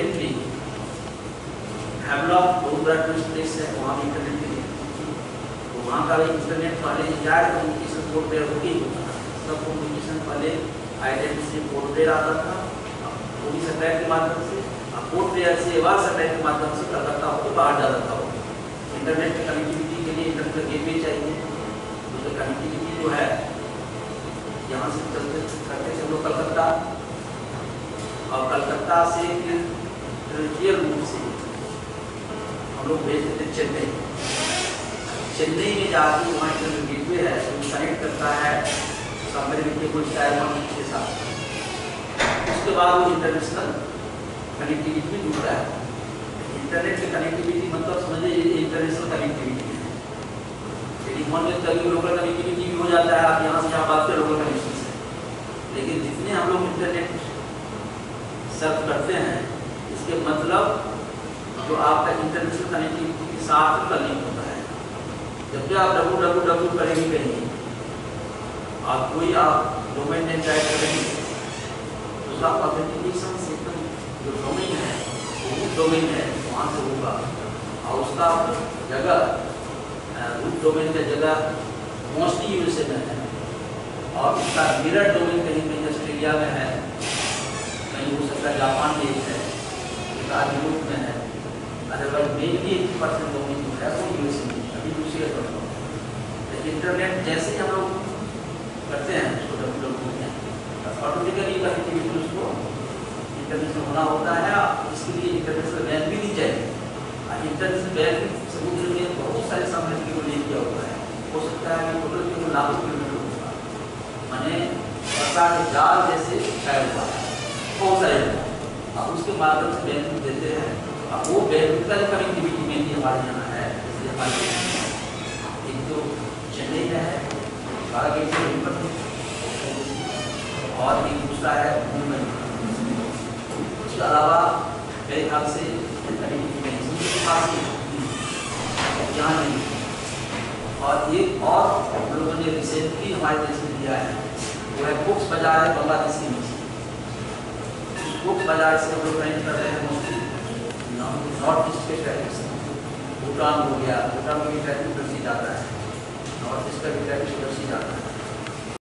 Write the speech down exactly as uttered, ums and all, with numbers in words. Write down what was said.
Secondly Havelock बहुत बड़ा tourist place है, वहाँ भी इंटरनेट के लिए तो वहाँ का इंटरनेट पहले इंडिया कम्युनिकेशन पोर्ट पे होती होता था। सब कम्युनिकेशन पहले आइडेंटिटी से पोर्ट पे आता था, वो भी सैटेलाइट के माध्यम से, अब पोर्ट पे सेवा सैटेलाइट के माध्यम से कलकत्ता होकर बाहर जाता था। वो इंटरनेट की कनेक्टिविटी के लिए इंटरनेट का गेटवे चाहिए, तो कनेक्टिविटी जो है यहाँ से चलते करते थे लोग कलकत्ता, और कलकत्ता से फिर रूप से हम लोग भेजते थे चेन्नई। चेन्नई में जाके वहाँ इंटरनेट गेटवे है जो कनेक्ट करता है सबमरीन के कुछ टाइम के साथ, उसके बाद वो इंटरनेशनल कनेक्टिविटी में जुड़ रहा है। इंटरनेट की कनेक्टिविटी मतलब समझिए इंटरनेशनल कनेक्टिविटी है। यदि मान लें कभी लोकल कनेक्टिविटी भी हो जाता है, आप यहाँ से यहाँ बात करें लोकल कनेक्शन से, लेकिन जितने हम लोग इंटरनेट सर्च करते हैं इसके मतलब जो आपका इंटरनेशनल कनेक्टिविटी के साथ का लिंक होता है। जब भी आप डब्ल्यू डब्ल्यू डब्ल्यू करेंगे कहीं और कोई आप डोमेन नेम टाइप करेंगे तो उसका ऑथेंटिकेशन सिस्टम जो डोमेन है वो डोमेन है वहाँ से होगा, और उसका जगह रूट डोमेन का जगह मोस्टली यूएसए में है, और उसका मिरर डोमेन कहीं कहीं ऑस्ट्रेलिया में है, कहीं हो सकता है जापान में है, एक आध यूरोप में है, otherwise mainly eighty percent domain जो है वो यूएसए में अभी दूसरी करता हूँ। इंटरनेट जैसे ही हम लोग करते हैं उसको डब्ल्यू डब्ल्यू में ऑटोमेटिकली कनेक्टिविटी उसको इंटरनेशनल होना होता है। इसके लिए इंटरनेशनल बैंक भी नहीं चाहिए। इंटरनेशनल बैंक समुद्र में बहुत सारे सामग्री को ले किया हुआ है, हो सकता है कि टोटल केवल लाखों किलोमीटर होगा, मैंने वर्षा के जाल जैसे छाया हुआ है बहुत सारे, अब उसके माध्यम से बैंक देते हैं। अब वो बैंक का कनेक्टिविटी में भी हमारे यहाँ है, इसलिए हमारे एक तो चेन्नई में है बारह गेट से और एक दूसरा है मुंबई। उसके अलावा मेरे ख्याल से यहाँ नहीं, और एक और हम लोगों ने रिसेंटली हमारे देश में दिया है वो है बुक्स बाजार है बांग्लादेश के नीचे। बुक्स बाजार से हम लोग कनेक्ट कर रहे हैं मोस्टली नॉर्थ ईस्ट के ट्रैफिक से। भूटान हो गया, भूटान में भी ट्रैफिक उधर से जाता है, नॉर्थ ईस्ट का भी ट्रैफिक उधर से जाता है।